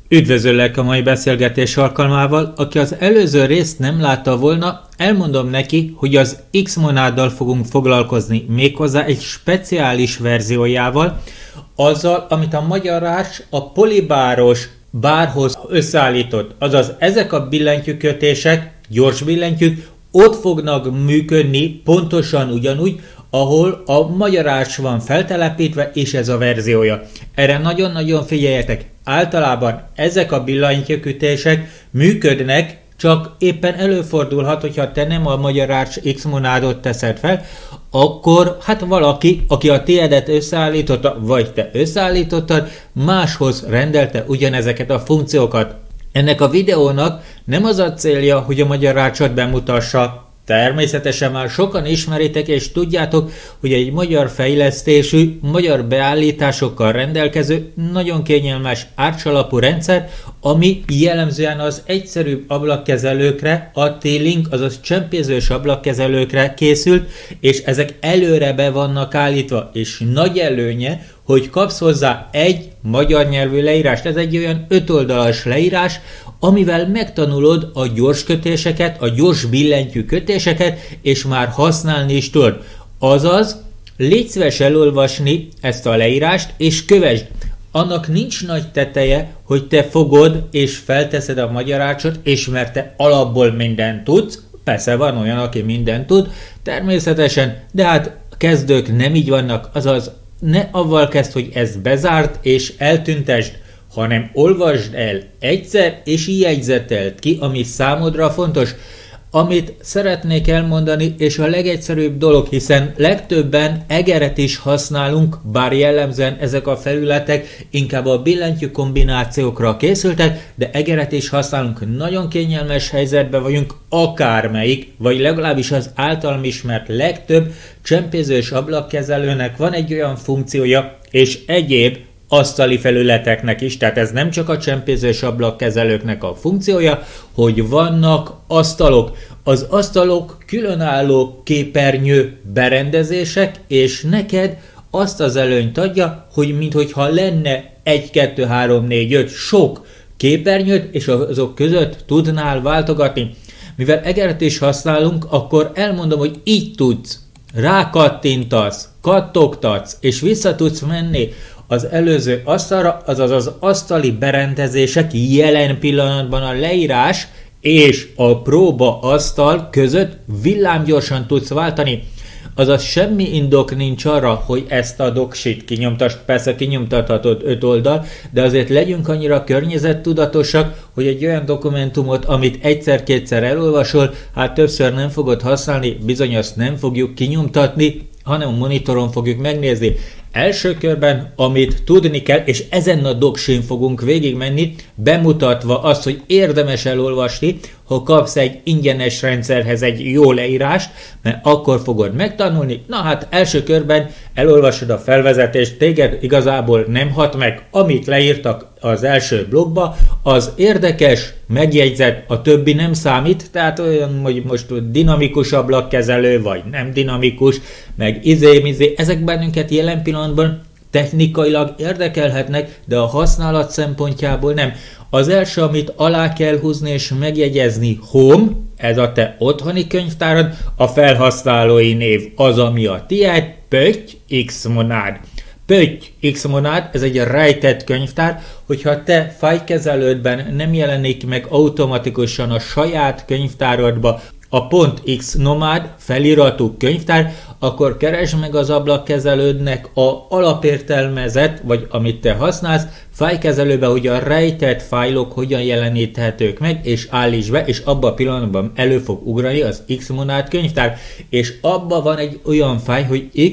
Üdvözöllek a mai beszélgetés alkalmával. Aki az előző részt nem látta volna, elmondom neki, hogy az X-monáddal fogunk foglalkozni, méghozzá egy speciális verziójával, azzal, amit a magyarás a polibáros bárhoz összeállított. Azaz ezek a billentyűkötések, gyors billentyűk ott fognak működni pontosan ugyanúgy, ahol a magyarás van feltelepítve, és ez a verziója. Erre nagyon-nagyon figyeljetek. Általában ezek a billentyűkötések működnek, csak éppen előfordulhat, hogyha te nem a magyarás X-monádot teszed fel, akkor hát valaki, aki a tiédet összeállította, vagy te összeállítottad, máshoz rendelte ugyanezeket a funkciókat. Ennek a videónak nem az a célja, hogy a magyarácsot bemutassa. Természetesen már sokan ismeritek és tudjátok, hogy egy magyar fejlesztésű, magyar beállításokkal rendelkező, nagyon kényelmes árcsalapú rendszer, ami jellemzően az egyszerűbb ablakkezelőkre, a T-Link, azaz csempézős ablakkezelőkre készült, és ezek előre be vannak állítva, és nagy előnye, hogy kapsz hozzá egy magyar nyelvű leírást. Ez egy olyan 5 oldalas leírás, amivel megtanulod a gyors kötéseket, a gyors billentyű kötéseket, és már használni is tudod. Azaz, légy szíves elolvasni ezt a leírást, és kövesd. Annak nincs nagy teteje, hogy te fogod és felteszed a magyarácsot, és mert te alapból mindent tudsz, persze van olyan, aki mindent tud, természetesen, de hát kezdők nem így vannak, azaz ne avval kezd, hogy ezt bezárt és eltüntesd, hanem olvasd el egyszer, és jegyzeteld ki, ami számodra fontos. Amit szeretnék elmondani, és a legegyszerűbb dolog, hiszen legtöbben egeret is használunk, bár jellemzően ezek a felületek inkább a billentyű kombinációkra készültek, de egeret is használunk, nagyon kényelmes helyzetben vagyunk, akármelyik, vagy legalábbis az általam ismert legtöbb csempézős ablakkezelőnek van egy olyan funkciója, és egyéb asztali felületeknek is, tehát ez nem csak a csempézős ablakkezelőknek a funkciója, hogy vannak asztalok. Az asztalok különálló képernyő berendezések, és neked azt az előnyt adja, hogy minthogyha lenne 1, 2, 3, 4, 5 sok képernyőt, és azok között tudnál váltogatni. Mivel egeret is használunk, akkor elmondom, hogy így tudsz, rákattintasz, kattogtatsz, és vissza tudsz menni az előző asztalra, azaz az asztali berendezések jelen pillanatban a leírás és a próba asztal között villámgyorsan tudsz váltani. Azaz semmi indok nincs arra, hogy ezt a doksit kinyomtasd, persze kinyomtathatod 5 oldal, de azért legyünk annyira környezettudatosak, hogy egy olyan dokumentumot, amit egyszer-kétszer elolvasol, hát többször nem fogod használni, bizony azt nem fogjuk kinyomtatni, hanem a monitoron fogjuk megnézni. Első körben, amit tudni kell, és ezen a doksin fogunk végigmenni, bemutatva azt, hogy érdemes elolvasni, ha kapsz egy ingyenes rendszerhez egy jó leírást, mert akkor fogod megtanulni. Na hát első körben elolvasod a felvezetést, téged igazából nem hat meg, amit leírtak az első blogba, az érdekes, megjegyzett, a többi nem számít, tehát olyan, hogy most dinamikus ablakkezelő, vagy nem dinamikus, meg izé, ezek bennünket jelen pillanatban technikailag érdekelhetnek, de a használat szempontjából nem. Az első, amit alá kell húzni és megjegyezni, Home, ez a te otthoni könyvtárad, a felhasználói név az, ami a tiéd, Pötty X-monád. Pötty X-monád, ez egy rejtett könyvtár, hogyha te fájlkezelődben nem jelenik meg automatikusan a saját könyvtárodba a .x-nomád feliratú könyvtár, akkor keresd meg az ablakkezelődnek a alapértelmezett, vagy amit te használsz, fájlkezelőbe, hogy a rejtett fájlok hogyan jeleníthetők meg, és állíts be, és abban a pillanatban elő fog ugrani az X-monád könyvtár, és abban van egy olyan fájl, hogy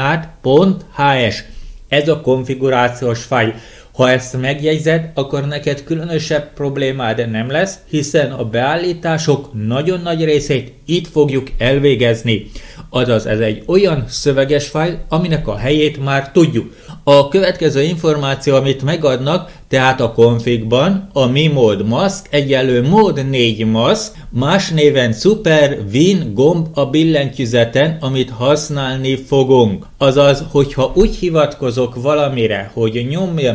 xmonad.hs. Ez a konfigurációs fájl. Ha ezt megjegyzed, akkor neked különösebb problémád nem lesz, hiszen a beállítások nagyon nagy részét itt fogjuk elvégezni. Azaz ez egy olyan szöveges fájl, aminek a helyét már tudjuk. A következő információ, amit megadnak, tehát a configban a mi mód mask egyenlő mód 4 mask, más néven super win gomb a billentyűzeten, amit használni fogunk. Azaz, hogyha úgy hivatkozok valamire, hogy nyomja meg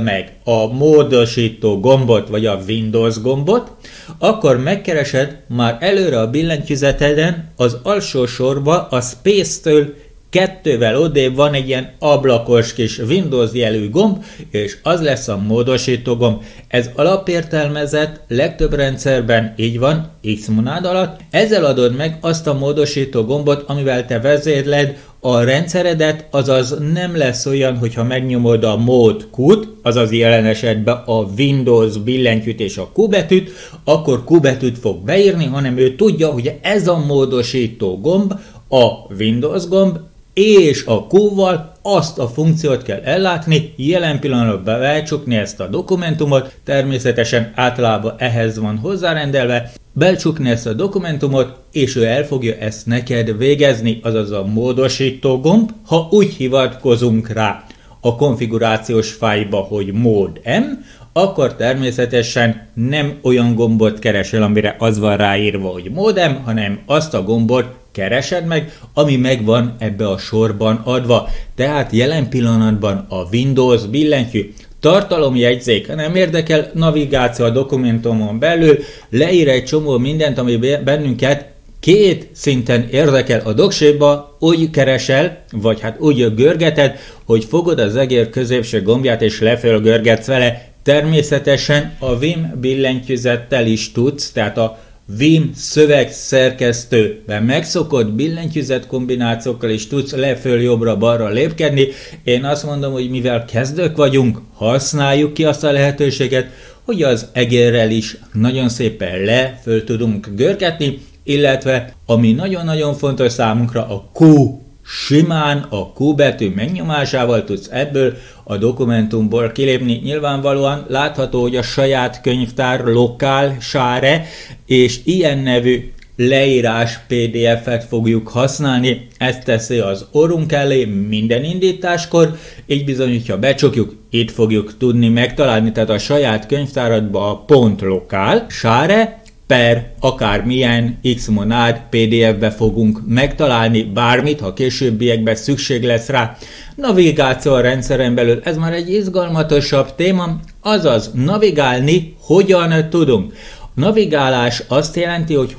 a módosító gombot, vagy a Windows gombot, akkor megkeresed már előre a billentyűzeteden az alsó sorba a Space-től 2-vel odébb van egy ilyen ablakos kis Windows jelű gomb, és az lesz a módosító gomb. Ez alapértelmezett, legtöbb rendszerben így van, Xmonád alatt. Ezzel adod meg azt a módosító gombot, amivel te vezérled a rendszeredet, azaz nem lesz olyan, hogyha megnyomod a Mód Q-t, azaz jelen esetben a Windows billentyűt és a Q betűt, akkor Q betűt fog beírni, hanem ő tudja, hogy ez a módosító gomb, a Windows gomb, és a Q-val azt a funkciót kell ellátni, jelen pillanatban belcsukni ezt a dokumentumot, természetesen általában ehhez van hozzárendelve, belcsukni ezt a dokumentumot, és ő el fogja ezt neked végezni, azaz a módosító gomb, ha úgy hivatkozunk rá a konfigurációs fájlba, hogy mód M, akkor természetesen nem olyan gombot keresel, amire az van ráírva, hogy módem, hanem azt a gombot keresed meg, ami megvan ebbe a sorban adva. Tehát jelen pillanatban a Windows billentyű tartalomjegyzék, nem érdekel, navigáció a dokumentumon belül, leír egy csomó mindent, ami bennünket két szinten érdekel a doksiba, úgy keresel, vagy hát úgy görgeted, hogy fogod az egér középső gombját és leföl görgetsz vele. Természetesen a Vim billentyűzettel is tudsz, tehát a Vim szövegszerkesztőben megszokott billentyűzet kombinációkkal is tudsz leföl jobbra-balra lépkedni. Én azt mondom, hogy mivel kezdők vagyunk, használjuk ki azt a lehetőséget, hogy az egérrel is nagyon szépen föl tudunk görgetni, illetve ami nagyon-nagyon fontos számunkra, a Q. Simán a Q betű megnyomásával tudsz ebből a dokumentumból kilépni. Nyilvánvalóan látható, hogy a saját könyvtár lokál sáre, és ilyen nevű leírás PDF-et fogjuk használni. Ezt teszi az orrunk elé minden indításkor, így bizony, hogyha becsukjuk, itt fogjuk tudni megtalálni, tehát a saját könyvtáradba a .lokál sáre, per akármilyen Xmonád PDF-be fogunk megtalálni bármit, ha későbbiekben szükség lesz rá. Navigáció a rendszeren belül, ez már egy izgalmatosabb téma, azaz navigálni hogyan tudunk. Navigálás azt jelenti, hogy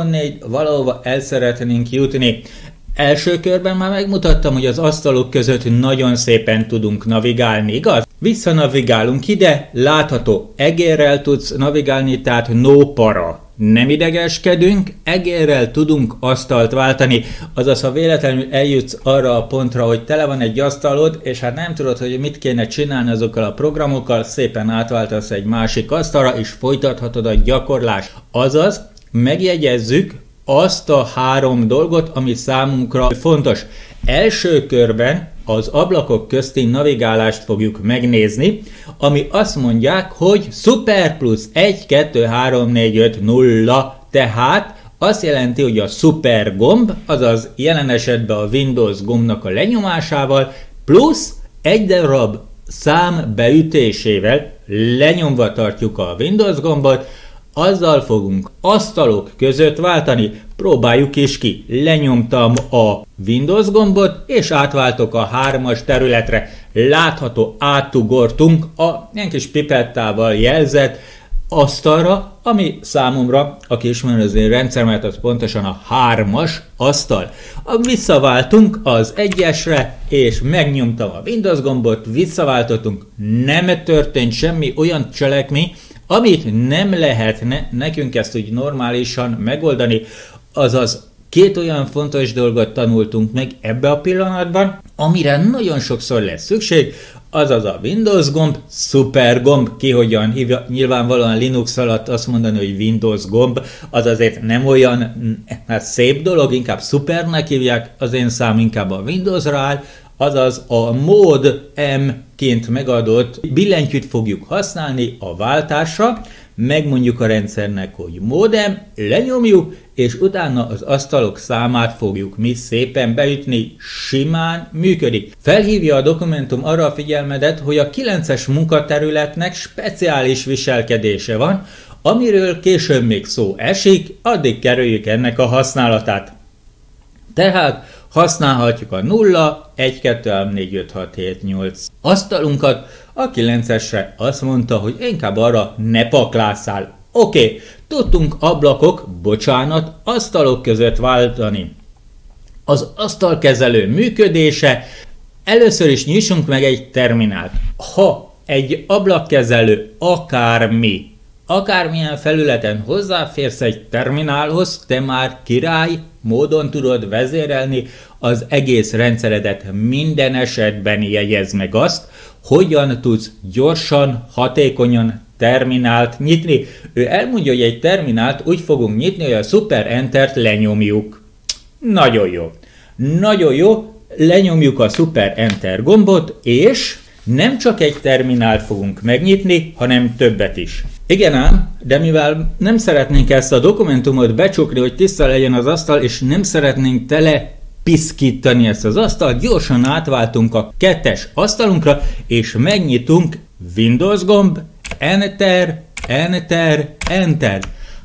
valahova el szeretnénk jutni. Első körben már megmutattam, hogy az asztalok között nagyon szépen tudunk navigálni, igaz? Visszanavigálunk ide, látható, egérrel tudsz navigálni, tehát no para. Nem idegeskedünk, egérrel tudunk asztalt váltani, azaz ha véletlenül eljutsz arra a pontra, hogy tele van egy asztalod, és hát nem tudod, hogy mit kéne csinálni azokkal a programokkal, szépen átváltasz egy másik asztalra, és folytathatod a gyakorlást. Azaz, megjegyezzük azt a 3 dolgot, ami számunkra fontos. Első körben az ablakok közti navigálást fogjuk megnézni, ami azt mondják, hogy Super plusz 1, 2, 3, 4, 5, 0, tehát azt jelenti, hogy a Super gomb, azaz jelen esetben a Windows gombnak a lenyomásával, plusz egy darab szám beütésével lenyomva tartjuk a Windows gombot, azzal fogunk asztalok között váltani. Próbáljuk is ki. Lenyomtam a Windows gombot, és átváltok a 3-as területre. Látható, átugortunk a ilyen kis pipettával jelzett asztalra, ami számomra, aki ismeri az én rendszeremet, az pontosan a 3-as asztal. Visszaváltunk az 1-esre, és megnyomtam a Windows gombot, visszaváltottunk, nem történt semmi olyan cselekmény, amit nem lehetne nekünk ezt úgy normálisan megoldani, azaz 2 olyan fontos dolgot tanultunk meg ebbe a pillanatban, amire nagyon sokszor lesz szükség, azaz a Windows gomb, Super gomb, ki hogyan hívja, nyilvánvalóan Linux alatt azt mondani, hogy Windows gomb, az azért nem olyan szép dolog, inkább Supernek hívják, az én szám inkább a Windowsra áll, azaz a mód M-ként megadott billentyűt fogjuk használni a váltásra, megmondjuk a rendszernek, hogy módem, lenyomjuk, és utána az asztalok számát fogjuk mi szépen beütni, simán működik. Felhívja a dokumentum arra a figyelmedet, hogy a 9-es munkaterületnek speciális viselkedése van, amiről később még szó esik, addig kerüljük ennek a használatát. Tehát, Használhatjuk a 0, 1, 2, 3, 4, 5, 6, 7, 8 asztalunkat. A 9-esre azt mondta, hogy inkább arra ne paklásszál. Oké, tudtunk ablakok, bocsánat, asztalok között váltani. Az asztalkezelő működése, először is nyissunk meg egy terminált. Ha egy ablakkezelő akármilyen felületen hozzáférsz egy terminálhoz, te már király módon tudod vezérelni az egész rendszeredet. Minden esetben jegyezd meg azt, hogyan tudsz gyorsan, hatékonyan terminált nyitni. Ő elmondja, hogy egy terminált úgy fogunk nyitni, hogy a Super Entert lenyomjuk. Nagyon jó. Nagyon jó, lenyomjuk a Super Enter gombot, és nem csak egy terminált fogunk megnyitni, hanem többet is. Igen ám, de mivel nem szeretnénk ezt a dokumentumot becsukni, hogy tiszta legyen az asztal, és nem szeretnénk tele piszkítani ezt az asztalt, gyorsan átváltunk a 2-es asztalunkra, és megnyitunk Windows gomb, Enter, Enter, Enter.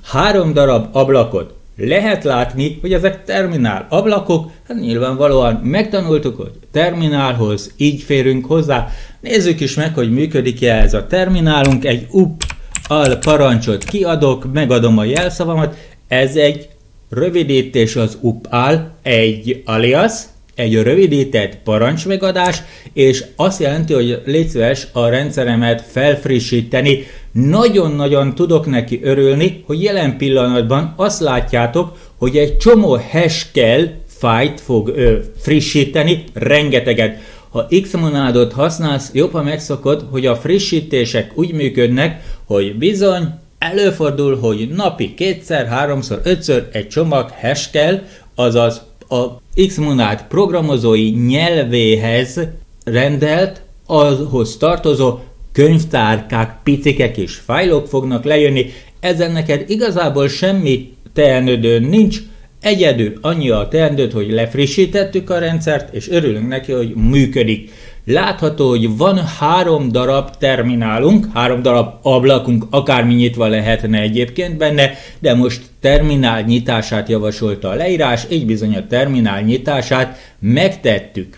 3 darab ablakot. Lehet látni, hogy ezek terminál ablakok, hát nyilvánvalóan megtanultuk, hogy terminálhoz így férünk hozzá. Nézzük is meg, hogy működik-e ez a terminálunk. Egy up-al parancsot kiadok, megadom a jelszavamat. Ez egy rövidítés az up-al, egy alias, egy rövidített parancsmegadás, és azt jelenti, hogy légy szíves a rendszeremet felfrissíteni. Nagyon-nagyon tudok neki örülni, hogy jelen pillanatban azt látjátok, hogy egy csomó hash-kel fájt fog frissíteni, rengeteget. Ha Xmonadot használsz, jobban megszokod, hogy a frissítések úgy működnek, hogy bizony előfordul, hogy napi 2-szer, 3-szor, 5-ször egy csomag hash kell, azaz a Xmonad programozói nyelvéhez rendelt, ahhoz tartozó könyvtárkák, picikek és fájlok fognak lejönni. Ezen neked igazából semmi teendőd nincs, egyedül annyi a teendőd, hogy lefrissítettük a rendszert, és örülünk neki, hogy működik. Látható, hogy van 3 darab terminálunk, 3 darab ablakunk, akármi nyitva lehetne egyébként benne, de most terminál nyitását javasolta a leírás, így bizony a terminál nyitását megtettük.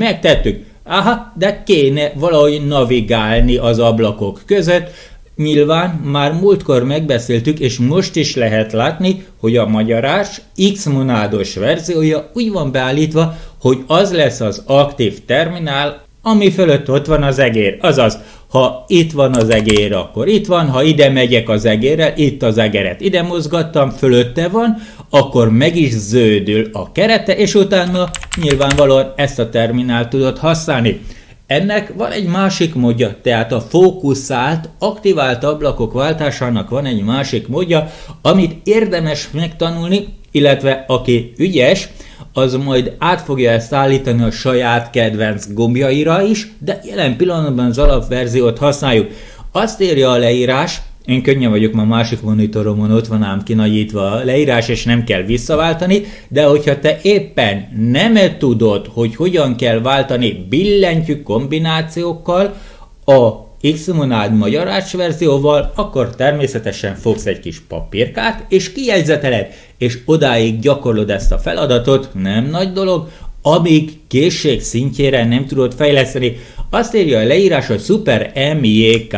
Aha, de kéne valahogy navigálni az ablakok között. Nyilván már múltkor megbeszéltük, és most is lehet látni, hogy a magyarás Xmonados verziója úgy van beállítva, hogy az lesz az aktív terminál, ami fölött ott van az egér. Azaz, ha itt van az egér, akkor itt van, ha ide megyek az egérrel, itt az egeret ide mozgattam, fölötte van, akkor meg is zöldül a kerete, és utána nyilvánvalóan ezt a terminált tudod használni. Ennek van egy másik módja, tehát a fókuszált, aktivált ablakok váltásának van egy másik módja, amit érdemes megtanulni, illetve aki ügyes, az majd át fogja ezt állítani a saját kedvenc gombjaira is, de jelen pillanatban az alapverziót használjuk. Azt írja a leírás, én könnyen vagyok, ma másik monitoromon ott van ám kinagyítva a leírás, és nem kell visszaváltani, de hogyha te éppen nem tudod, hogy hogyan kell váltani billentyű kombinációkkal a Xmonad magyarás verzióval, akkor természetesen fogsz egy kis papírkát, és kijegyzeteled, és odáig gyakorlod ezt a feladatot, nem nagy dolog, amíg készség szintjére nem tudod fejleszteni. Azt írja a leírás, hogy Super MJK.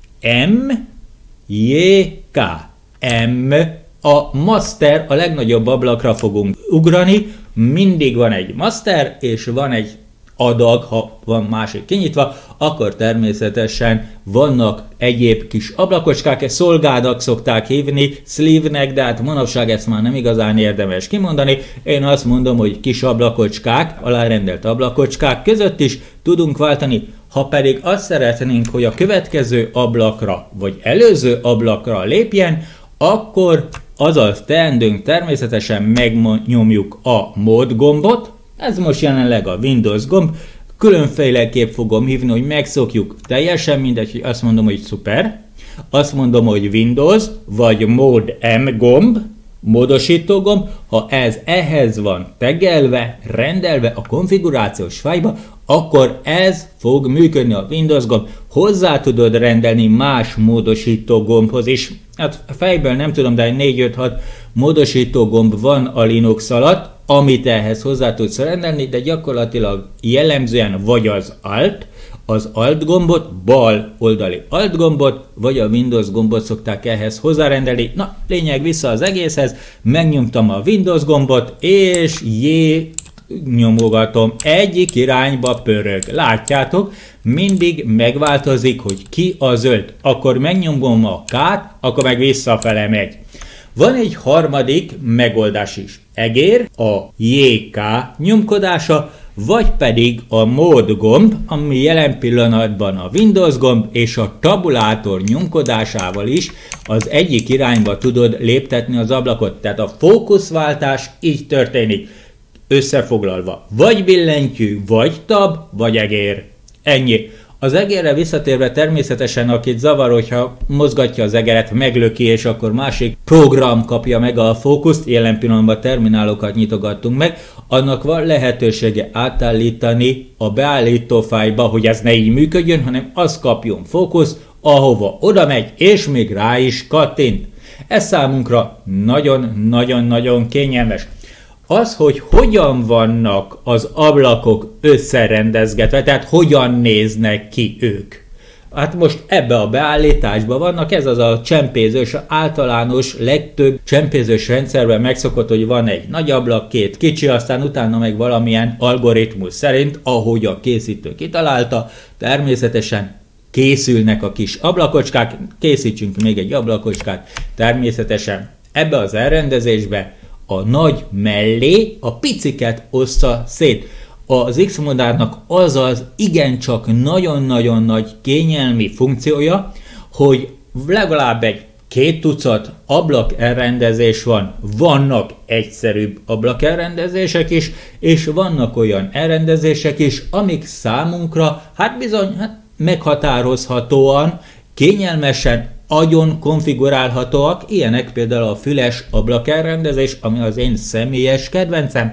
MJK. M. A master, a legnagyobb ablakra fogunk ugrani, mindig van egy master, és van egy adag, ha van másik kinyitva, akkor természetesen vannak egyéb kis ablakocskák, szolgádak szokták hívni, sleeve-nek, de hát manapság ezt már nem igazán érdemes kimondani. Én azt mondom, hogy kis ablakocskák, alárendelt ablakocskák között is tudunk váltani. Ha pedig azt szeretnénk, hogy a következő ablakra, vagy előző ablakra lépjen, akkor azaz teendőnk természetesen megnyomjuk a mód gombot. Ez most jelenleg a Windows gomb, különféleképp fogom hívni, hogy megszokjuk, teljesen mindegy, hogy azt mondom, hogy szuper, azt mondom, hogy Windows, vagy Mód M gomb, módosító gomb, ha ez ehhez van tegelve, rendelve a konfigurációs fájlba, akkor ez fog működni a Windows gomb. Hozzá tudod rendelni más módosító gombhoz is. Hát fejből nem tudom, de 4-5-6 módosító gomb van a Linux alatt, amit ehhez hozzá tudsz rendelni, de gyakorlatilag jellemzően vagy az Alt gombot, bal oldali Alt gombot, vagy a Windows gombot szokták ehhez hozzárendelni. Na, lényeg vissza az egészhez, megnyomtam a Windows gombot, és nyomogatom, egyik irányba pörög. Látjátok, mindig megváltozik, hogy ki a zöld. Akkor megnyomom a K-t, akkor meg visszafele megy. Van egy harmadik megoldás is. Egér, a JK nyomkodása, vagy pedig a Mód gomb, ami jelen pillanatban a Windows gomb, és a tabulátor nyomkodásával is az egyik irányba tudod léptetni az ablakot. Tehát a fókuszváltás így történik. Összefoglalva, vagy billentyű, vagy tab, vagy egér. Ennyi. Az egérre visszatérve természetesen, akit zavar, hogyha mozgatja az egeret, meglöki, és akkor másik program kapja meg a fókuszt, jelen pillanatban terminálokat nyitogattunk meg, annak van lehetősége átállítani a beállító fájlba, hogy ez ne így működjön, hanem az kapjon fókusz, ahova oda megy, és még rá is kattint. Ez számunkra nagyon-nagyon-nagyon kényelmes. Az, hogy hogyan vannak az ablakok összerendezgetve, tehát hogyan néznek ki ők. Hát most ebbe a beállításban vannak, ez az a csempézős, általános, legtöbb csempézős rendszerben megszokott, hogy van egy nagy ablak, két kicsi, aztán utána meg valamilyen algoritmus szerint, ahogy a készítő kitalálta, természetesen készülnek a kis ablakocskák, készítsünk még egy ablakocskát, természetesen ebbe az elrendezésbe a nagy mellé a piciket ossza szét. Az Xmonádnak az igencsak nagyon-nagyon nagy kényelmi funkciója, hogy legalább egy 2 tucat ablak elrendezés van. Vannak egyszerűbb ablak elrendezések is, és vannak olyan elrendezések is, amik számunkra bizony meghatározhatóan, kényelmesen agyon konfigurálhatóak, ilyenek például a füles ablakelrendezés, ami az én személyes kedvencem.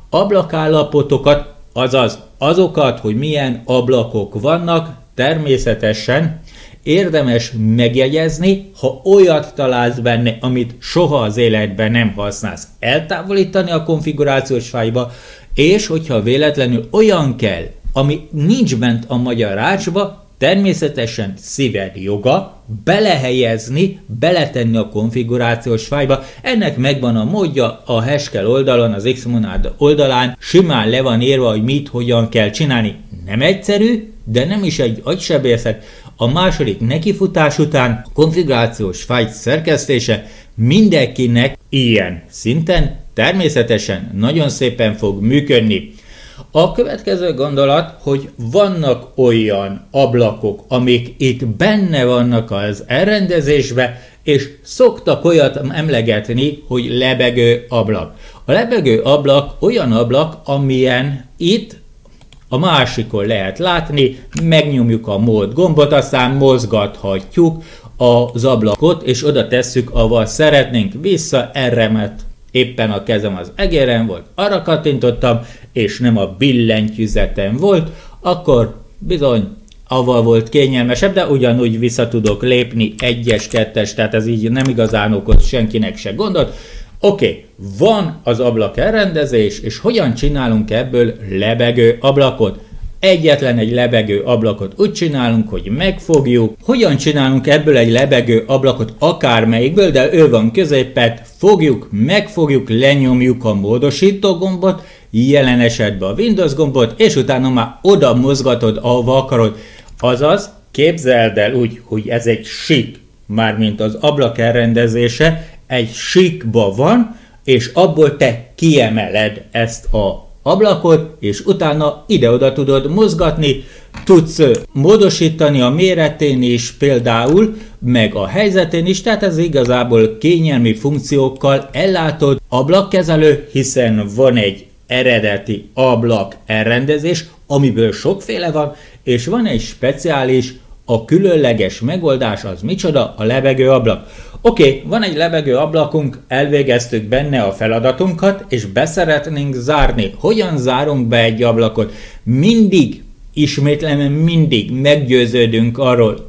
Ablakállapotokat, azaz azokat, hogy milyen ablakok vannak, természetesen érdemes megjegyezni, ha olyat találsz benne, amit soha az életben nem használsz, eltávolítani a konfigurációs fájlba, és hogyha véletlenül olyan kell, ami nincs bent a magyar ácsba, természetesen szíved joga belehelyezni, beletenni a konfigurációs fájlba. Ennek megvan a módja, a Haskell oldalon, az Xmonad oldalán simán le van írva, hogy mit, hogyan kell csinálni. Nem egyszerű, de nem is egy agysebészet. A második nekifutás után a konfigurációs fájl szerkesztése mindenkinek ilyen szinten természetesen nagyon szépen fog működni. A következő gondolat, hogy vannak olyan ablakok, amik itt benne vannak az elrendezésben, és szoktak olyat emlegetni, hogy lebegő ablak. A lebegő ablak olyan ablak, amilyen itt a másikon lehet látni, megnyomjuk a Mód gombot, aztán mozgathatjuk az ablakot, és oda tesszük, ahol szeretnénk. Vissza erre, mert éppen a kezem az egéren volt, arra kattintottam, és nem a billentyűzetem volt, akkor bizony avval volt kényelmesebb, de ugyanúgy vissza tudok lépni 1-es, 2-es, tehát ez így nem igazán okoz senkinek se gondot. Oké, van az ablak elrendezés, és hogyan csinálunk ebből lebegő ablakot? Egyetlen egy lebegő ablakot úgy csinálunk, hogy megfogjuk. Hogyan csinálunk ebből egy lebegő ablakot akármelyikből, de ő van középet, fogjuk, megfogjuk, lenyomjuk a módosító gombot, jelen esetben a Windows gombot, és utána már oda mozgatod, ahova akarod. Azaz, képzeld el úgy, hogy ez egy sík, mármint az ablak elrendezése egy síkba van, és abból te kiemeled ezt a ablakot, és utána ide-oda tudod mozgatni, tudsz módosítani a méretén is például, meg a helyzetén is, tehát ez igazából kényelmi funkciókkal ellátod ablakkezelő, hiszen van egy eredeti ablak elrendezés, amiből sokféle van, és van egy speciális, a különleges megoldás, az micsoda? A lebegő ablak. Oké, van egy lebegő ablakunk, elvégeztük benne a feladatunkat, és beszeretnénk zárni. Hogyan zárunk be egy ablakot? Mindig, ismétlem, mindig meggyőződünk arról,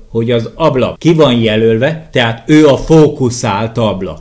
hogy az ablak ki van jelölve, tehát ő a fókuszált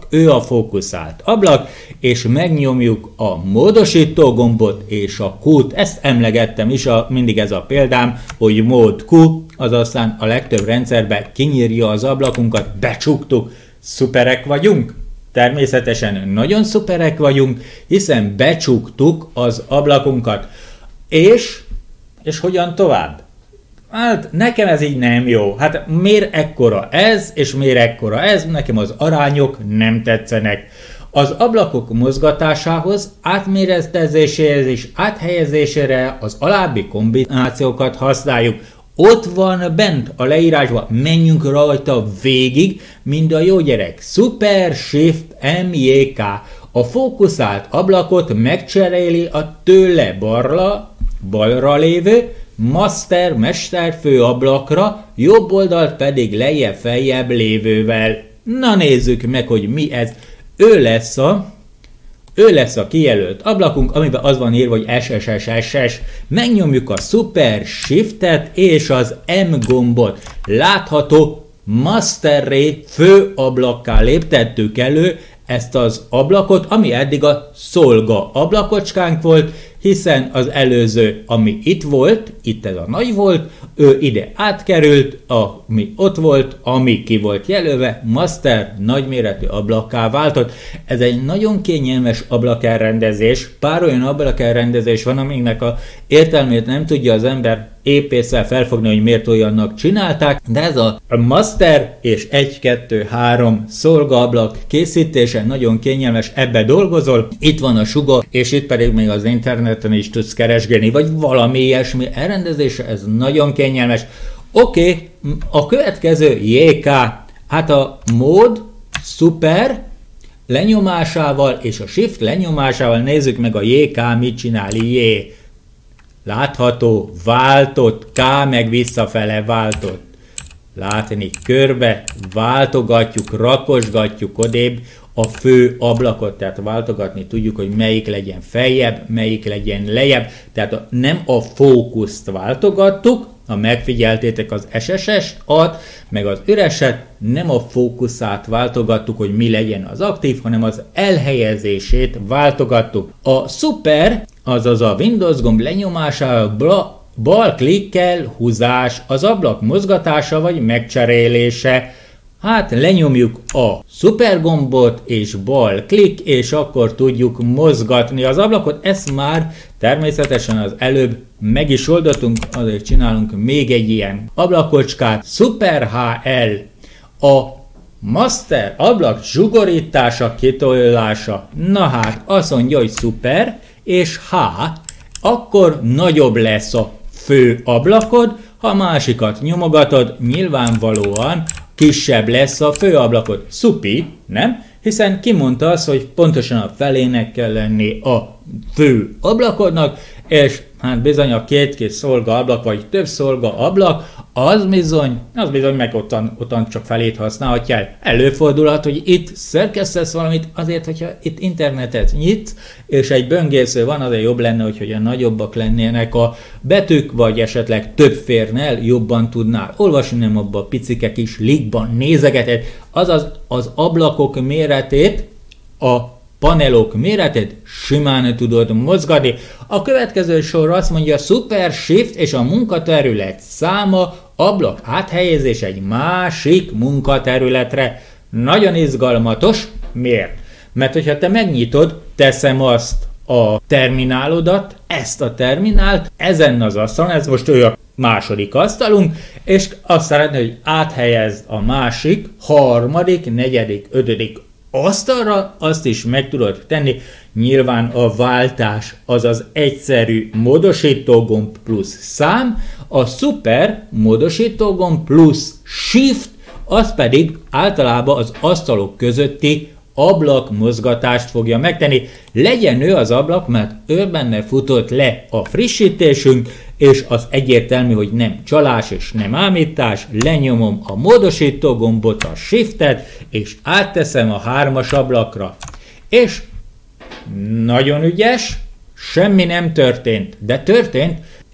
ablak, és megnyomjuk a módosító gombot és a Q-t. Ezt emlegettem is, mindig ez a példám, hogy mód Q, az aztán a legtöbb rendszerben kinyírja az ablakunkat, becsuktuk, szuperek vagyunk. Természetesen nagyon szuperek vagyunk, hiszen becsuktuk az ablakunkat. És hogyan tovább? Hát nekem ez így nem jó. Hát miért ekkora ez, és miért ekkora ez? Nekem az arányok nem tetszenek. Az ablakok mozgatásához, átméretezéséhez és áthelyezésére az alábbi kombinációkat használjuk. Ott van bent a leírásban, menjünk rajta végig, mind a jó gyerek. Super Shift MJK. A fókuszált ablakot megcseréli a tőle balra lévő mester főablakra, jobb oldalt pedig lejjebb-feljebb lévővel. Na nézzük meg, hogy mi ez. Ő lesz a kijelölt ablakunk, amiben az van írva, hogy SSSSS. Megnyomjuk a Super Shiftet és az M gombot. Látható, masterré főablakká léptettük elő ezt az ablakot, ami eddig a szolga ablakocskánk volt, hiszen az előző, ami itt volt, itt ez a nagy volt, ő ide átkerült, ami ott volt, ami ki volt jelölve, master nagyméretű ablakká váltott. Ez egy nagyon kényelmes ablakelrendezés, pár olyan ablakelrendezés van, amiknek a értelmét nem tudja az ember épésszel felfogni, hogy miért olyannak csinálták, de ez a master és 1, 2, 3 szolgaablak készítése nagyon kényelmes, ebbe dolgozol, itt van a suga, és itt pedig még az interneten is tudsz keresgélni, vagy valami ilyesmi elrendezése, ez nagyon kényelmes. Oké, a következő JK, hát a mód, szuper, lenyomásával és a shift lenyomásával nézzük meg a JK mit csinál, J. Látható, váltott, K meg visszafele váltott. Látni, körbe váltogatjuk, rakosgatjuk odébb a fő ablakot, tehát váltogatni tudjuk, hogy melyik legyen feljebb, melyik legyen lejjebb, tehát nem a fókuszt váltogattuk, ha megfigyeltétek az SSS-at, meg az üreset, nem a fókuszát váltogattuk, hogy mi legyen az aktív, hanem az elhelyezését váltogattuk. A szuper, azaz a Windows gomb lenyomásával bal klikkel húzás, az ablak mozgatása vagy megcserélése. Hát lenyomjuk a szuper gombot és bal klik, és akkor tudjuk mozgatni az ablakot. Ezt már természetesen az előbb meg is oldottunk, azért csinálunk még egy ilyen ablakocskát. Super HL. A master ablak zsugorítása, kitolása. Na hát, azt mondja, hogy szuper, és H, akkor nagyobb lesz a fő ablakod, ha a másikat nyomogatod, nyilvánvalóan kisebb lesz a főablakod. Szupi, nem? Hiszen kimondta azt, hogy pontosan a felének kell lenni a fő ablakodnak, és hát bizony a két szolga ablak, vagy több szolga ablak, az bizony meg ottan csak felét használhatjál. Előfordulhat, hogy itt szerkesztesz valamit, azért, hogyha itt internetet nyitsz, és egy böngésző van, azért jobb lenne, hogyha nagyobbak lennének a betűk, vagy esetleg több férnel, jobban tudnál olvasni, nem abba a picike kis ligban nézegeted, azaz az ablakok méretét, a panelok méretét simán tudod mozgatni. A következő sor azt mondja, Super Shift és a munkaterület száma, ablak áthelyezés egy másik munkaterületre. Nagyon izgalmatos. Miért? Mert hogyha te megnyitod, teszem azt a terminálodat, ezt a terminált, ezen az asztalon, ez most ő a második asztalunk, és azt szeretné, hogy áthelyezd a másik, harmadik, negyedik, ötödik asztalra, azt is meg tudod tenni. Nyilván a váltás az az egyszerű módosítógomb plusz szám, a szuper módosítógomb plusz shift, az pedig általában az asztalok közötti ablakmozgatást fogja megtenni. Legyen ő az ablak, mert ő benne futott le a frissítésünk, és az egyértelmű, hogy nem csalás és nem ámítás, lenyomom a módosító gombot, a shiftet, és átteszem a 3-as ablakra. És nagyon ügyes, semmi nem történt, de történt,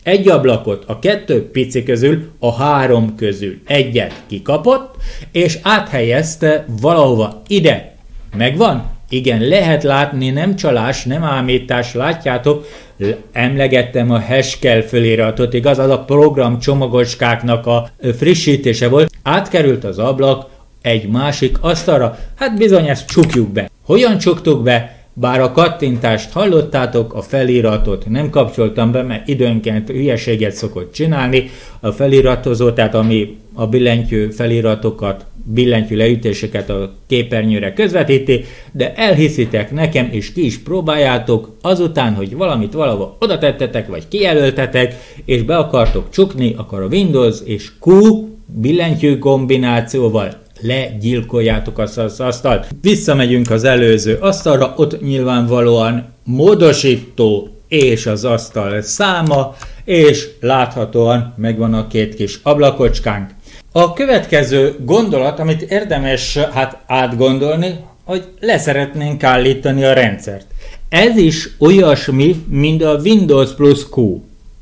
egy ablakot a 2 pici közül, a 3 közül egyet kikapott, és áthelyezte valahova ide. Megvan? Igen, lehet látni, nem csalás, nem ámítás, látjátok, emlegettem a Haskell föliratot, igaz, az a program csomagoskáknak a frissítése volt, átkerült az ablak egy másik asztalra, hát bizony ezt csukjuk be. Hogyan csuktuk be? Bár a kattintást hallottátok, a feliratot nem kapcsoltam be, mert időnként hülyeséget szokott csinálni, a feliratozó, tehát ami a billentyű feliratokat, billentyű leütéseket a képernyőre közvetíti, de elhiszitek nekem, és ki is próbáljátok, azután, hogy valamit valahol oda tettetek, vagy kijelöltetek, és be akartok csukni, akkor a Windows és Q billentyű kombinációval legyilkoljátok azt az asztalt. Visszamegyünk az előző asztalra, ott nyilvánvalóan módosító és az asztal száma, és láthatóan megvan a 2 kis ablakocskánk. A következő gondolat, amit érdemes átgondolni, hogy leszeretnénk állítani a rendszert. Ez is olyasmi, mint a Windows plus Q,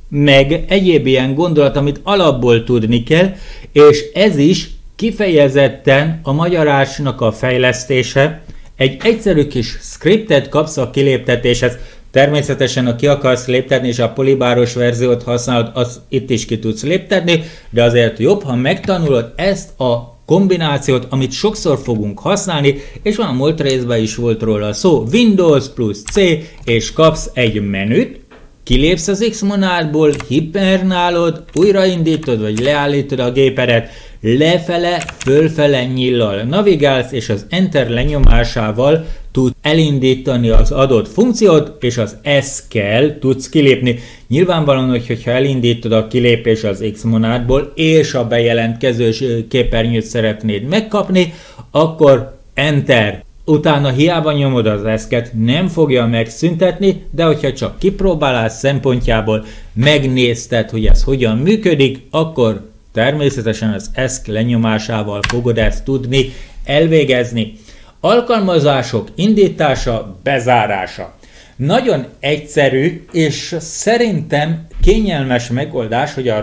meg egyéb ilyen gondolat, amit alapból tudni kell, és ez is kifejezetten a magyarásnak a fejlesztése, egy egyszerű kis scriptet kapsz a kiléptetéshez, természetesen ha ki akarsz léptetni és a polybáros verziót használod, azt itt is ki tudsz léptetni, de azért jobb, ha megtanulod ezt a kombinációt, amit sokszor fogunk használni, és van a múlt részben is volt róla szó, Windows plus C, és kapsz egy menüt, kilépsz az Xmonádból, hibernálod, újraindítod vagy leállítod a gépedet, lefele, fölfele nyillal navigálsz, és az Enter lenyomásával tudsz elindítani az adott funkciót, és az S-kel tudsz kilépni. Nyilvánvalóan, hogyha elindítod a kilépés az Xmonádból, és a bejelentkezős képernyőt szeretnéd megkapni, akkor Enter. Utána hiába nyomod az eszket, nem fogja megszüntetni, de hogyha csak kipróbálás szempontjából megnézted, hogy ez hogyan működik, akkor természetesen az eszk lenyomásával fogod ezt tudni elvégezni. Alkalmazások indítása, bezárása. Nagyon egyszerű és szerintem kényelmes megoldás, hogy a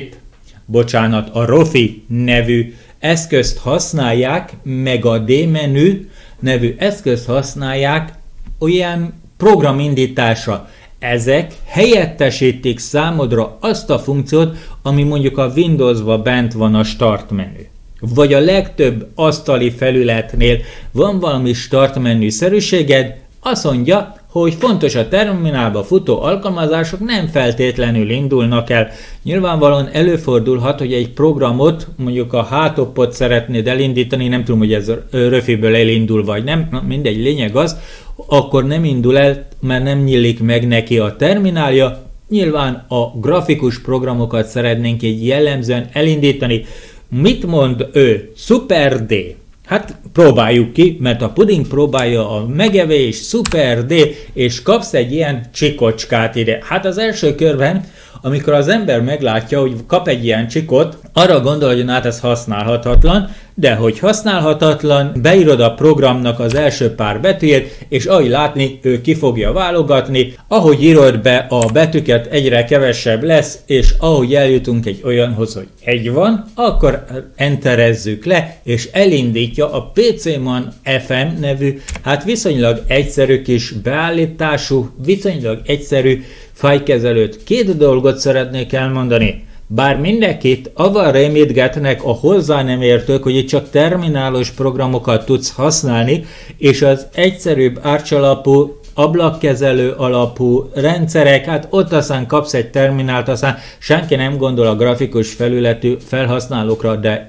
a Rofi nevű eszközt használják, meg a D-menü nevű eszközt használják olyan programindításra. Ezek helyettesítik számodra azt a funkciót, ami mondjuk a Windowsban bent van a Start menü. Vagy a legtöbb asztali felületnél van valami Start menü-szerűséged, azt mondja, hogy fontos a terminálba futó alkalmazások nem feltétlenül indulnak el. Nyilvánvalóan előfordulhat, hogy egy programot, mondjuk a hátopot szeretnéd elindítani, nem tudom, hogy ez Röfiből elindul vagy nem, na mindegy, lényeg az, akkor nem indul el, mert nem nyílik meg neki a terminálja. Nyilván a grafikus programokat szeretnénk így jellemzően elindítani. Mit mond ő? Super D. Hát próbáljuk ki, mert a puding próbálja a megevés, Super D, és kapsz egy ilyen csikocskát ide. Hát az első körben, amikor az ember meglátja, hogy kap egy ilyen csikot, arra gondol, hogy hát ez használhatatlan, de hogy használhatatlan, beírod a programnak az első pár betűjét, és ahogy látni, ő ki fogja válogatni, ahogy írod be a betűket, egyre kevesebb lesz, és ahogy eljutunk egy olyanhoz, hogy egy van, akkor enterezzük le, és elindítja a PCman FM nevű, hát viszonylag egyszerű kis beállítású, viszonylag egyszerű fájlkezelőt. Két dolgot szeretnék elmondani. Bár mindenkit avval rémítgetnek a hozzá nem értők, hogy itt csak terminálos programokat tudsz használni, és az egyszerűbb Arch alapú, ablakkezelő alapú rendszerek, hát ott aztán kapsz egy terminált, aztán senki nem gondol a grafikus felületű felhasználókra, de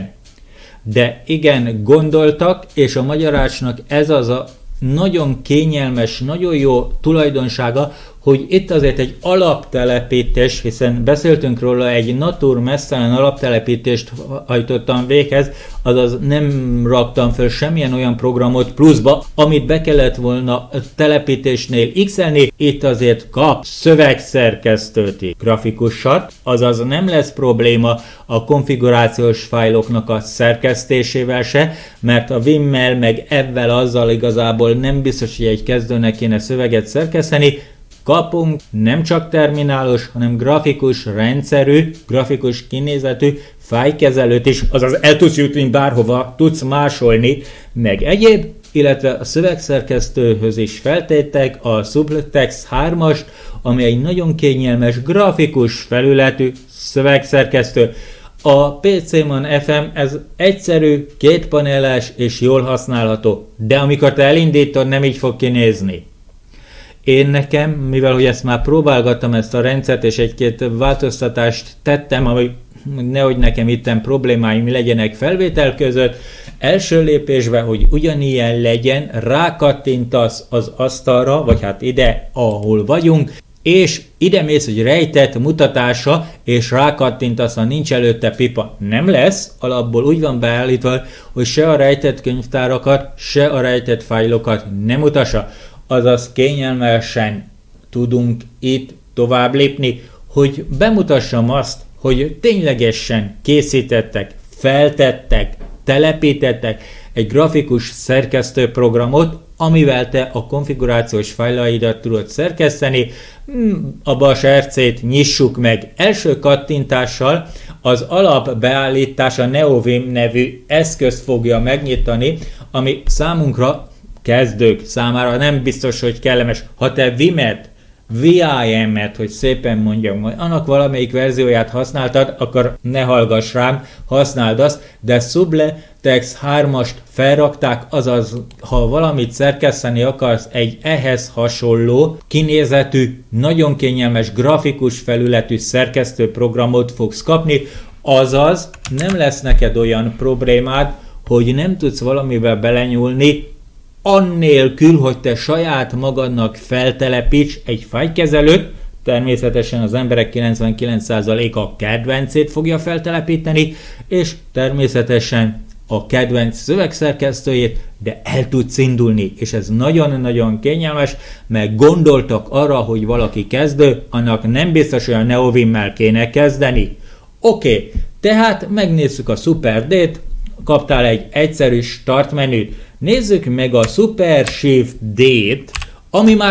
igen gondoltak, és a magyarásnak ez az a nagyon kényelmes, nagyon jó tulajdonsága, hogy itt azért egy alaptelepítés, hiszen beszéltünk róla, egy natur messzelen alaptelepítést hajtottam véghez, azaz nem raktam fel semmilyen olyan programot pluszba, amit be kellett volna telepítésnél x-elni, itt azért kap szövegszerkesztőt, grafikusat, azaz nem lesz probléma a konfigurációs fájloknak a szerkesztésével se, mert a Vimmel meg ebben azzal igazából nem biztos, hogy egy kezdőnek kéne szöveget szerkeszteni, kapunk nem csak terminálos, hanem grafikus rendszerű, grafikus kinézetű fájlkezelőt is, azaz el tudsz jutni bárhova, tudsz másolni, meg egyéb, illetve a szövegszerkesztőhöz is feltétek a SublText 3-ast, ami egy nagyon kényelmes, grafikus felületű szövegszerkesztő. A PCMon FM ez egyszerű, kétpaneles és jól használható, de amikor te elindítod, nem így fog kinézni. Én nekem, mivel hogy ezt már próbálgattam ezt a rendszert, és egy-két változtatást tettem, ami nehogy nekem itten problémáim legyenek felvétel között, első lépésben, hogy ugyanilyen legyen, rákattintasz az asztalra, vagy hát ide, ahol vagyunk, és ide mész, hogy rejtett mutatása, és rákattintasz, ha nincs előtte pipa. Nem lesz, alapból úgy van beállítva, hogy se a rejtett könyvtárakat, se a rejtett fájlokat nem mutassa. Azaz kényelmesen tudunk itt tovább lépni, hogy bemutassam azt, hogy ténylegesen készítettek, feltettek, telepítettek egy grafikus szerkesztőprogramot, amivel te a konfigurációs fájlaidat tudod szerkeszteni. A bas RC-t nyissuk meg. Első kattintással az alapbeállítás a NeoVim nevű eszközt fogja megnyitani, ami számunkra, kezdők számára nem biztos, hogy kellemes. Ha te Vimet, VIM-et, hogy szépen mondjam, hogy annak valamelyik verzióját használtad, akkor ne hallgass rám, használd azt, de SublText 3-ast felrakták, azaz, ha valamit szerkeszteni akarsz, egy ehhez hasonló, kinézetű, nagyon kényelmes, grafikus felületű szerkesztőprogramot fogsz kapni, azaz nem lesz neked olyan problémád, hogy nem tudsz valamivel belenyúlni, annélkül, hogy te saját magadnak feltelepíts egy fájlkezelőt, természetesen az emberek 99%-a kedvencét fogja feltelepíteni, és természetesen a kedvenc szövegszerkesztőjét, de el tudsz indulni, és ez nagyon-nagyon kényelmes, mert gondoltak arra, hogy valaki kezdő, annak nem biztos, hogy a NeoVim-mel kéne kezdeni. Oké, tehát megnézzük a SuperD-t, kaptál egy egyszerű start menüt. Nézzük meg a Super Shift D-t, ami már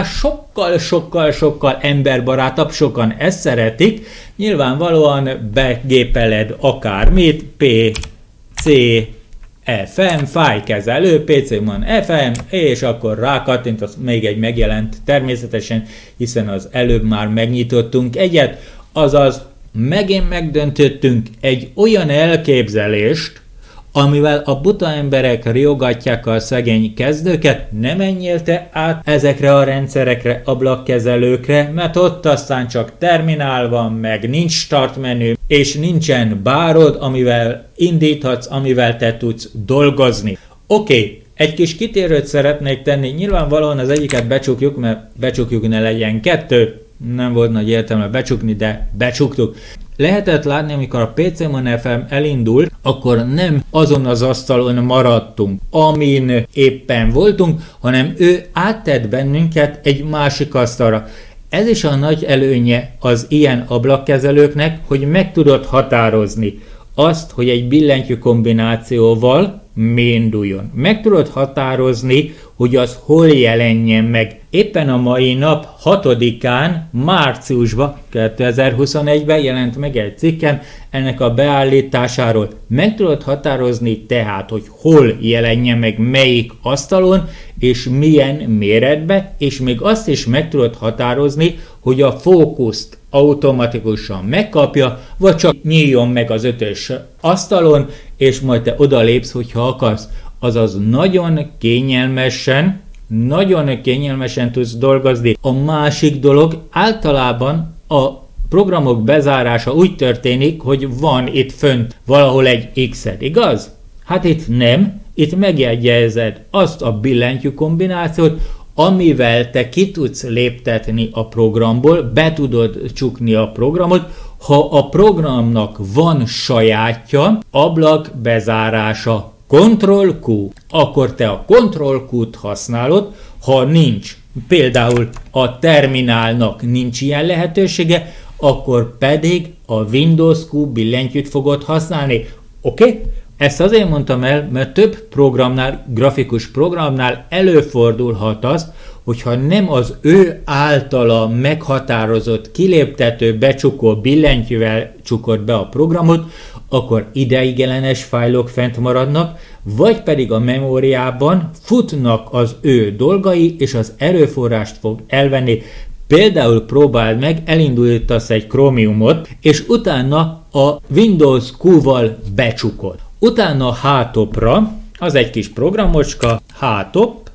sokkal emberbarátabb, sokan ezt szeretik. Nyilvánvalóan begépeled akármit, PC, FM, fájlkezelő, PCMon FM, és akkor rákattintasz, még egy megjelent természetesen, hiszen az előbb már megnyitottunk egyet, azaz megint megdöntöttünk egy olyan elképzelést, amivel a buta emberek riogatják a szegény kezdőket, ne menjél te át ezekre a rendszerekre, ablakkezelőkre, mert ott aztán csak terminál van, meg nincs start menü, és nincsen bárod, amivel indíthatsz, amivel te tudsz dolgozni. Oké, egy kis kitérőt szeretnék tenni, nyilvánvalóan az egyiket becsukjuk, mert becsukjuk ne legyen kettő, nem volt nagy értelme becsukni, de becsuktuk. Lehetett látni, amikor a PCMon FM elindult, akkor nem azon az asztalon maradtunk, amin éppen voltunk, hanem ő áttett bennünket egy másik asztalra. Ez is a nagy előnye az ilyen ablakkezelőknek, hogy meg tudod határozni azt, hogy egy billentyű kombinációval mi induljon. Meg tudod határozni, hogy az hol jelenjen meg. Éppen a mai nap 6-án, márciusban, 2021-ben jelent meg egy cikkem ennek a beállításáról. Meg tudod határozni tehát, hogy hol jelenjen meg melyik asztalon, és milyen méretbe, és még azt is meg tudod határozni, hogy a fókuszt automatikusan megkapja, vagy csak nyíljon meg az 5-ös asztalon, és majd te odalépsz, hogyha akarsz. Azaz nagyon kényelmesen tudsz dolgozni. A másik dolog, általában a programok bezárása úgy történik, hogy van itt fönt valahol egy X-ed, igaz? Hát itt nem, itt megjegyezed azt a billentyű kombinációt, amivel te ki tudsz léptetni a programból, be tudod csukni a programot, ha a programnak van sajátja, ablak bezárása, Ctrl-Q, akkor te a Ctrl-Q-t használod, ha nincs, például a terminálnak nincs ilyen lehetősége, akkor pedig a Windows Q billentyűt fogod használni. Oké? Ezt azért mondtam el, mert több programnál, grafikus programnál előfordulhat az, hogyha nem az ő általa meghatározott kiléptető becsukó billentyűvel csukod be a programot, akkor ideiglenes fájlok fent maradnak, vagy pedig a memóriában futnak az ő dolgai, és az erőforrást fog elvenni. Például próbáld meg, elindítasz egy Chromiumot, és utána a Windows Q-val becsukod. Utána H-topra, az egy kis programocska, H-top,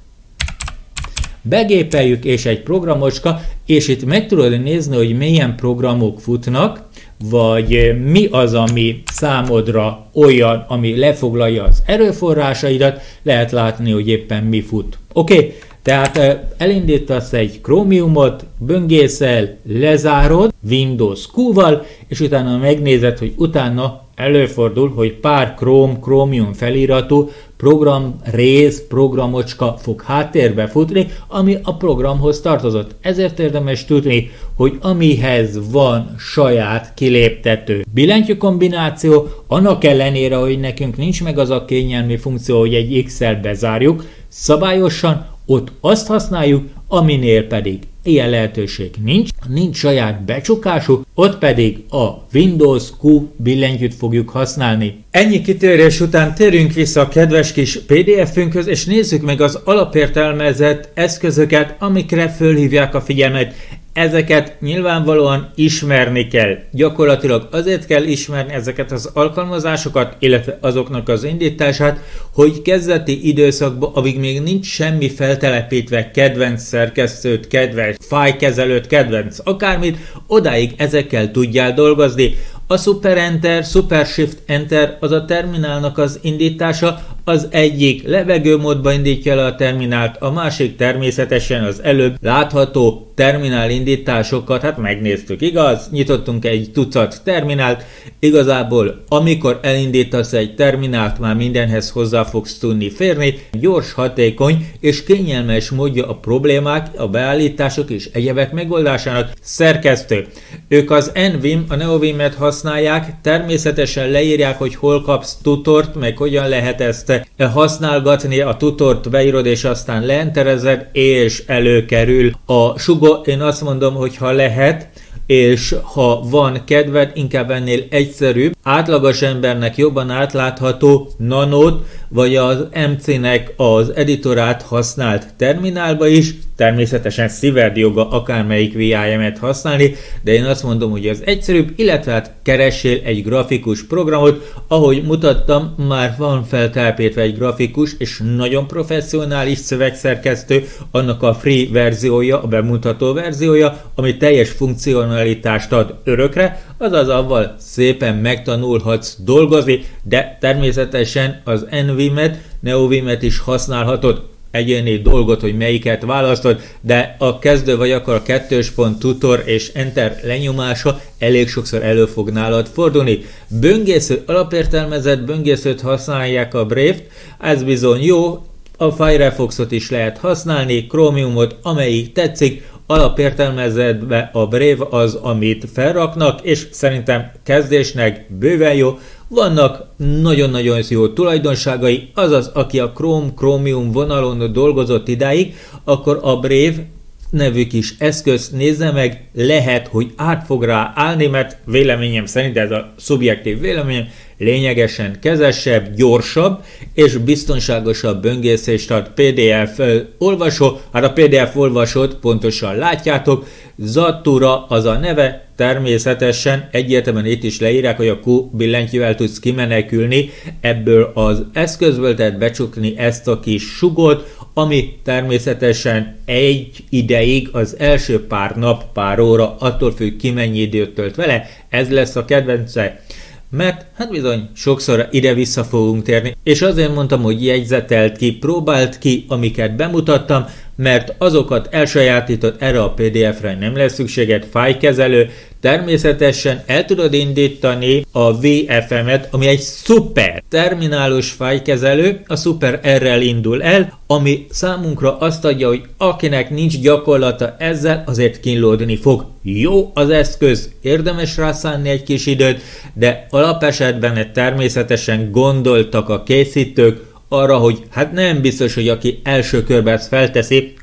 begépeljük, és egy programocska, és itt meg tudod nézni, hogy milyen programok futnak, vagy mi az, ami számodra olyan, ami lefoglalja az erőforrásaidat, lehet látni, hogy éppen mi fut. Oké, tehát elindítasz egy Chromiumot, böngészel, lezárod Windows Q-val, és utána megnézed, hogy utána előfordul, hogy pár Chromium feliratú programrész, programocska fog háttérbe futni, ami a programhoz tartozott. Ezért érdemes tudni, hogy amihez van saját kiléptető billentyű kombináció, annak ellenére, hogy nekünk nincs meg az a kényelmi funkció, hogy egy X-el bezárjuk, szabályosan ott azt használjuk, aminél pedig ilyen lehetőség nincs saját becsukású, ott pedig a Windows Q billentyűt fogjuk használni. Ennyi kitérés után térjünk vissza a kedves kis PDF-ünkhöz, és nézzük meg az alapértelmezett eszközöket, amikre fölhívják a figyelmet. Ezeket nyilvánvalóan ismerni kell. Gyakorlatilag azért kell ismerni ezeket az alkalmazásokat, illetve azoknak az indítását, hogy kezdeti időszakban, amíg még nincs semmi feltelepítve, kedvenc szerkesztőt, kedvenc fájlkezelőt, kedvenc akármit, odáig ezekkel tudjál dolgozni. A Super Enter, Super Shift Enter az a terminálnak az indítása, az egyik levegőmódba indítja le a terminált, a másik természetesen az előbb látható terminál indításokat, hát megnéztük, igaz? Nyitottunk egy tucat terminált, igazából amikor elindítasz egy terminált, már mindenhez hozzá fogsz tudni férni, gyors, hatékony és kényelmes módja a problémák, a beállítások és egyebek megoldásának. Szerkesztő. Ők az NVIM, a NeoVim-et használják, természetesen leírják, hogy hol kapsz tutort, meg hogyan lehet ezt használgatni, a tutort beírod, és aztán leenterezed, és előkerül a sugó. Én azt mondom, hogy ha lehet, és ha van kedved, inkább ennél egyszerűbb, átlagos embernek jobban átlátható Nanót, vagy az MC-nek az editorát használt terminálba is, természetesen szíved joga akármelyik VIM-et használni, de én azt mondom, hogy az egyszerűbb, illetve hát keressél egy grafikus programot, ahogy mutattam, már van feltelepítve egy grafikus és nagyon professzionális szövegszerkesztő, annak a free verziója, a bemutató verziója, ami teljes funkcionalitást ad örökre, azaz avval szépen megtanulhatsz dolgozni, de természetesen az NVIM-et, NeoVim-et is használhatod. Egyéni dolgot, hogy melyiket választod, de a kezdő vagy akkor a kettős pont tutor és enter lenyomása elég sokszor elő fog nálad fordulni. Böngésző, alapértelmezett böngészőt használják a Brave-t, ez bizony jó, a Firefoxot is lehet használni, Chromiumot, amelyik tetszik, alapértelmezetbe a Brave az, amit felraknak, és szerintem kezdésnek bőven jó. Vannak nagyon-nagyon jó tulajdonságai, azaz aki a Chromium vonalon dolgozott idáig, akkor a Brave nevű kis eszközt nézze meg, lehet, hogy át fog rá állni, mert véleményem szerint, ez a szubjektív véleményem, lényegesen kezesebb, gyorsabb és biztonságosabb böngészést ad. PDF olvasó, hát a PDF olvasót pontosan látjátok, Zatura az a neve, természetesen egyértelműen itt is leírják, hogy a Q billentyűvel tudsz kimenekülni ebből az eszközből, tehát becsukni ezt a kis sugót, ami természetesen egy ideig, az első pár nap, pár óra, attól függ ki mennyi időt tölt vele, ez lesz a kedvence. Mert hát bizony sokszor ide-vissza fogunk térni, és azért mondtam, hogy jegyzetelt ki, próbált ki, amiket bemutattam, mert azokat elsajátított, erre a PDF-re nem lesz szükséged, fájlkezelő, természetesen el tudod indítani a VFM-et, ami egy szuper terminálus fájlkezelő, a Super R-rel indul el, ami számunkra azt adja, hogy akinek nincs gyakorlata ezzel, azért kínlódni fog. Jó az eszköz, érdemes rászánni egy kis időt, de alapesetben természetesen gondoltak a készítők arra, hogy hát nem biztos, hogy aki első körben ezt felteszi,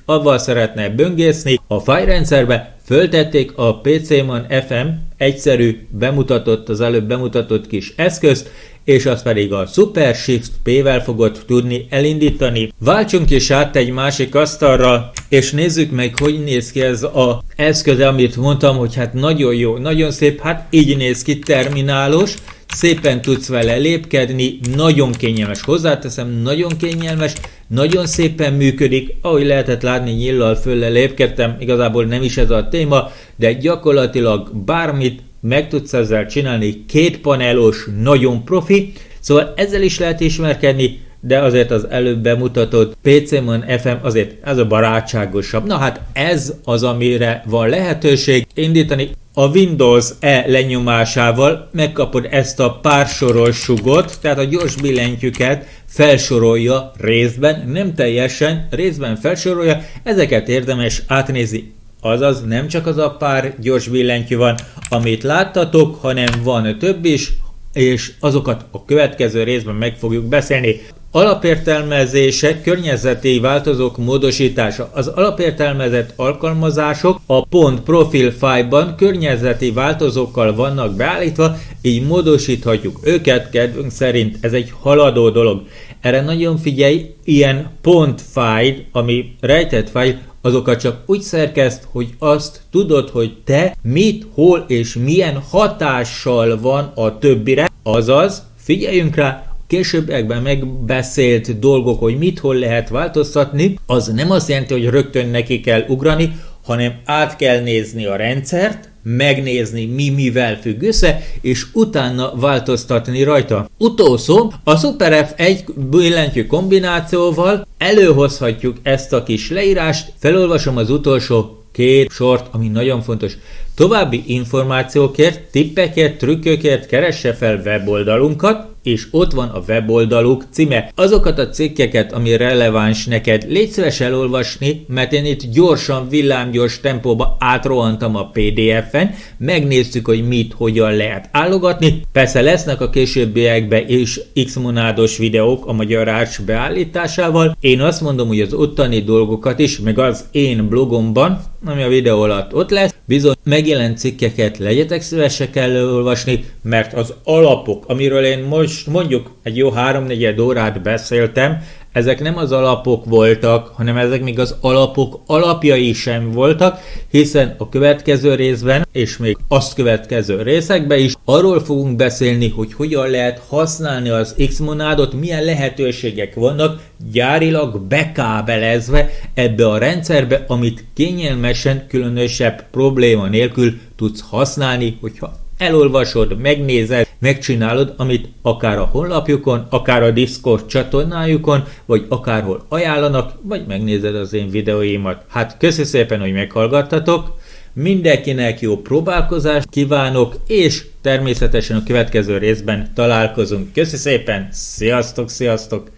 avval szeretne böngészni a fájlrendszerbe, föltették a PCMon FM egyszerű bemutatott, az előbb bemutatott kis eszközt, és azt pedig a Super Shift P-vel fogod tudni elindítani. Váltsunk is át egy másik asztalra, és nézzük meg, hogy néz ki ez az eszköz, amit mondtam, hogy hát nagyon jó, nagyon szép, hát így néz ki, terminálos, szépen tudsz vele lépkedni, nagyon kényelmes, hozzáteszem, nagyon kényelmes, nagyon szépen működik, ahogy lehetett látni, nyillal fölle lépkedtem, igazából nem is ez a téma, de gyakorlatilag bármit meg tudsz ezzel csinálni, két panelos, nagyon profi, szóval ezzel is lehet ismerkedni, de azért az előbb bemutatott PCMon FM azért ez a barátságosabb. Na hát ez az, amire van lehetőség indítani. A Windows E lenyomásával megkapod ezt a pársoros sugot, tehát a gyors billentyűket felsorolja részben, nem teljesen, részben felsorolja, ezeket érdemes átnézni. Azaz nem csak az a pár gyors billentyű van, amit láttatok, hanem van több is, és azokat a következő részben meg fogjuk beszélni. Alapértelmezések, környezeti változók módosítása. Az alapértelmezett alkalmazások a pont profil fájlban környezeti változókkal vannak beállítva, így módosíthatjuk őket kedvünk szerint. Ez egy haladó dolog. Erre nagyon figyelj, ilyen pont fájl, ami rejtett fájl, azokat csak úgy szerkeszt, hogy azt tudod, hogy te mit, hol és milyen hatással van a többire. Azaz, figyeljünk rá, későbbiekben megbeszélt dolgok, hogy mit, hol lehet változtatni, az nem azt jelenti, hogy rögtön neki kell ugrani, hanem át kell nézni a rendszert, megnézni mi mivel függ össze, és utána változtatni rajta. Utolsó, a Super F1 billentyű kombinációval előhozhatjuk ezt a kis leírást, felolvasom az utolsó két sort, ami nagyon fontos. További információkért, tippekért, trükkökért keresse fel weboldalunkat, és ott van a weboldaluk címe. Azokat a cikkeket, ami releváns neked, légy szíves elolvasni, mert én itt gyorsan, villámgyors tempóba átrohantam a PDF-en, megnéztük, hogy mit, hogyan lehet állogatni. Persze lesznek a későbbiekben is Xmonádos videók a magyar ács beállításával. Én azt mondom, hogy az ottani dolgokat is, meg az én blogomban, ami a videó alatt ott lesz, bizony megjelent cikkeket legyetek szívesek elolvasni, mert az alapok, amiről én most mondjuk egy jó 3-4 órát beszéltem, ezek nem az alapok voltak, hanem ezek még az alapok alapjai sem voltak, hiszen a következő részben, és még azt következő részekben is arról fogunk beszélni, hogy hogyan lehet használni az Xmonádot, milyen lehetőségek vannak gyárilag bekábelezve ebbe a rendszerbe, amit kényelmesen, különösebb probléma nélkül tudsz használni, hogyha elolvasod, megnézed, megcsinálod, amit akár a honlapjukon, akár a Discord csatornájukon, vagy akárhol ajánlanak, vagy megnézed az én videóimat. Hát köszi szépen, hogy meghallgattatok, mindenkinek jó próbálkozást kívánok, és természetesen a következő részben találkozunk. Köszi szépen, sziasztok, sziasztok!